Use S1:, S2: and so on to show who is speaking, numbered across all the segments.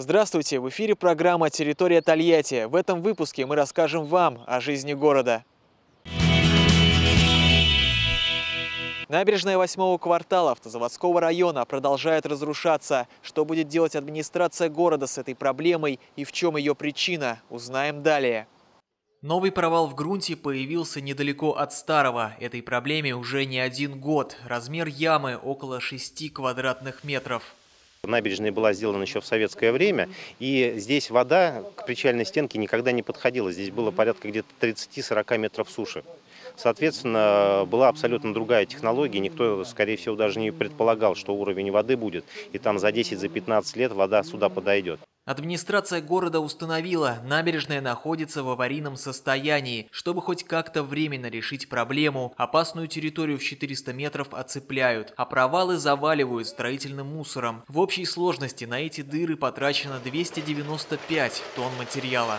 S1: Здравствуйте! В эфире программа «Территория Тольятти». В этом выпуске мы расскажем вам о жизни города. Набережная 8-го квартала Автозаводского района продолжает разрушаться. Что будет делать администрация города с этой проблемой и в чем ее причина, узнаем далее. Новый провал в грунте появился недалеко от старого. Этой проблеме уже не один год. Размер ямы около 6 квадратных метров.
S2: Набережная была сделана еще в советское время, и здесь вода к причальной стенке никогда не подходила. Здесь было порядка где-то 30-40 метров суши. Соответственно, была абсолютно другая технология. Никто, скорее всего, даже не предполагал, что уровень воды будет, и там за 10-15 лет вода сюда подойдет.
S1: Администрация города установила, набережная находится в аварийном состоянии. Чтобы хоть как-то временно решить проблему, опасную территорию в 400 метров оцепляют, а провалы заваливают строительным мусором. В общей сложности на эти дыры потрачено 295 тонн материала.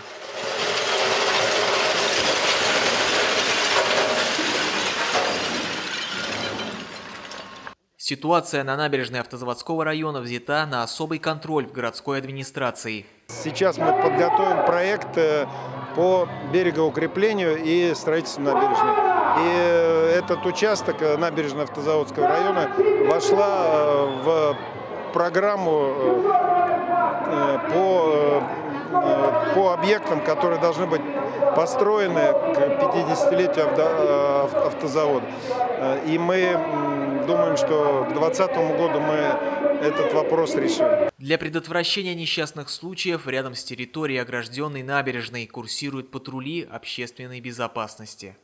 S1: Ситуация на набережной Автозаводского района взята на особый контроль в городской администрации.
S3: Сейчас мы подготовим проект по берегоукреплению и строительству набережной. И этот участок набережной Автозаводского района вошла в программу по объектам, которые должны быть построены к 50-летию автозавода. И мы думаем, что к 2020 году мы этот вопрос решим.
S1: Для предотвращения несчастных случаев рядом с территорией огражденной набережной курсируют патрули общественной безопасности.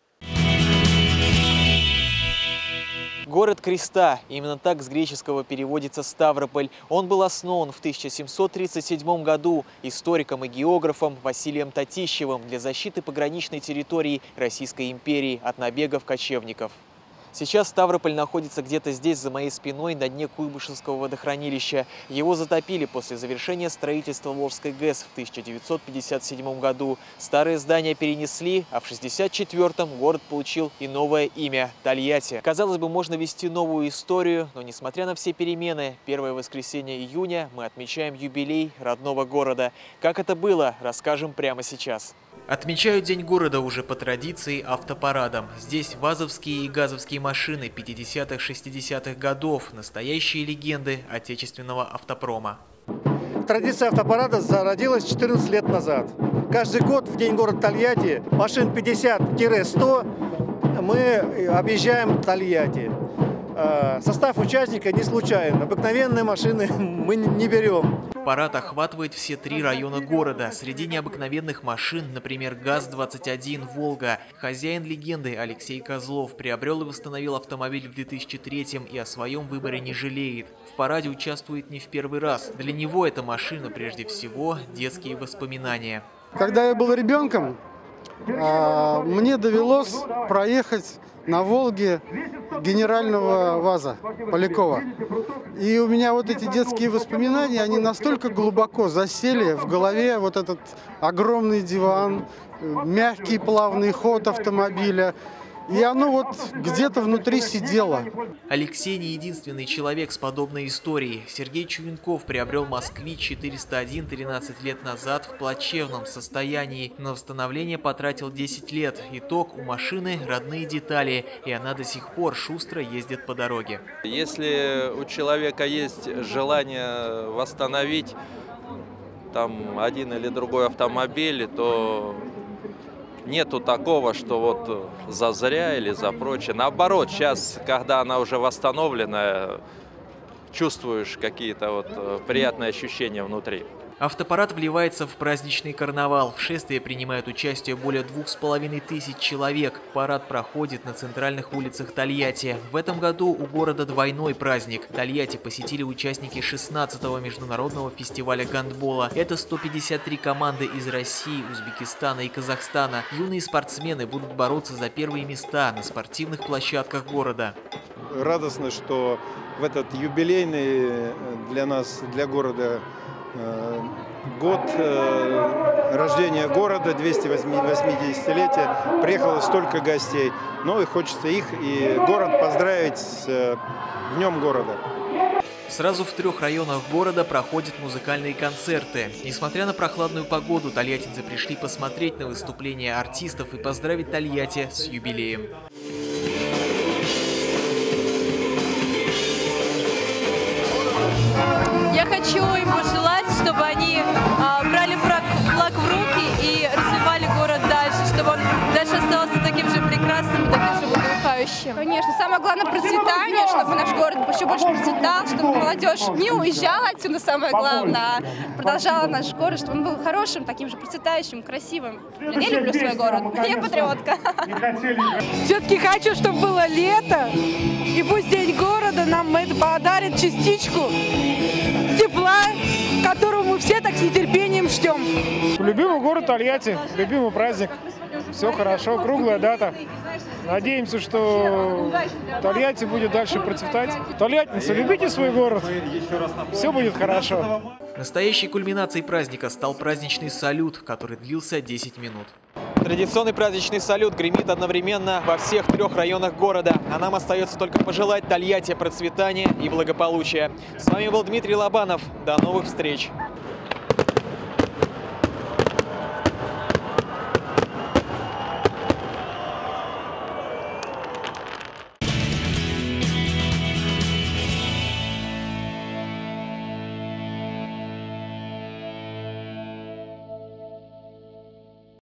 S1: Город Креста. Именно так с греческого переводится Ставрополь. Он был основан в 1737 году историком и географом Василием Татищевым для защиты пограничной территории Российской империи от набегов кочевников. Сейчас Ставрополь находится где-то здесь, за моей спиной, на дне Куйбышевского водохранилища. Его затопили после завершения строительства Волжской ГЭС в 1957 году. Старые здания перенесли, а в 1964-м город получил и новое имя – Тольятти. Казалось бы, можно вести новую историю, но несмотря на все перемены, первое воскресенье июня мы отмечаем юбилей родного города. Как это было, расскажем прямо сейчас. Отмечают День города уже по традиции автопарадом. Здесь вазовские и газовские машины 50-60-х годов, настоящие легенды отечественного автопрома.
S4: Традиция автопарада зародилась 14 лет назад. Каждый год в День города Тольятти машин 50-100 мы объезжаем Тольятти. Состав участника не случайен. Обыкновенные машины мы не берем.
S1: Парад охватывает все 3 района города. Среди необыкновенных машин, например, ГАЗ-21 «Волга». Хозяин легенды Алексей Козлов приобрел и восстановил автомобиль в 2003-м и о своем выборе не жалеет. В параде участвует не в первый раз. Для него эта машина прежде всего детские воспоминания.
S5: Когда я был ребенком, мне довелось проехать на «Волге» генерального ВАЗа Полякова. И у меня вот эти детские воспоминания, они настолько глубоко засели в голове. Вот этот огромный диван, мягкий плавный ход автомобиля. И оно вот где-то внутри сидело.
S1: Алексей не единственный человек с подобной историей. Сергей Чувенков приобрел «Москвич-401» 13 лет назад в плачевном состоянии. На восстановление потратил 10 лет. Итог: у машины родные детали, и она до сих пор шустро ездит по дороге.
S6: Если у человека есть желание восстановить там один или другой автомобиль, то нету такого, что вот зазря или за прочее. Наоборот, сейчас, когда она уже восстановлена, чувствуешь какие-то вот приятные ощущения внутри.
S1: Автопарад вливается в праздничный карнавал. В шествии принимают участие более 2500 человек. Парад проходит на центральных улицах Тольятти. В этом году у города двойной праздник. Тольятти посетили участники 16-го международного фестиваля гандбола. Это 153 команды из России, Узбекистана и Казахстана. Юные спортсмены будут бороться за первые места на спортивных площадках города.
S3: Радостно, что в этот юбилейный для нас, для города, год рождения города, 280-летия, приехало столько гостей. Ну и хочется их и город поздравить с Днем города.
S1: Сразу в 3 районах города проходят музыкальные концерты. Несмотря на прохладную погоду, тольяттинцы пришли посмотреть на выступления артистов и поздравить Тольятти с юбилеем.
S7: Я хочу им пожелать, чтобы они брали флаг в руки и развивали город дальше, чтобы он дальше оставался таким же прекрасным, таким же благоухающим.
S8: Конечно, самое главное процветание, чтобы наш город еще больше процветал, чтобы молодежь не уезжала отсюда, самое главное, а продолжала наш город, чтобы он был хорошим, таким же процветающим, красивым. Я люблю свой город, я патриотка.
S9: Все-таки хочу, чтобы было лето, и пусть День города нам это подарит частичку тепла, которого мы все так с нетерпением ждем.
S10: Любимый город Тольятти, любимый праздник. Все хорошо, круглая дата. Надеемся, что Тольятти будет дальше процветать. Тольяттинцы, любите свой город, все будет хорошо.
S1: Настоящей кульминацией праздника стал праздничный салют, который длился 10 минут. Традиционный праздничный салют гремит одновременно во всех 3 районах города. А нам остается только пожелать Тольятти процветания и благополучия. С вами был Дмитрий Лобанов. До новых встреч!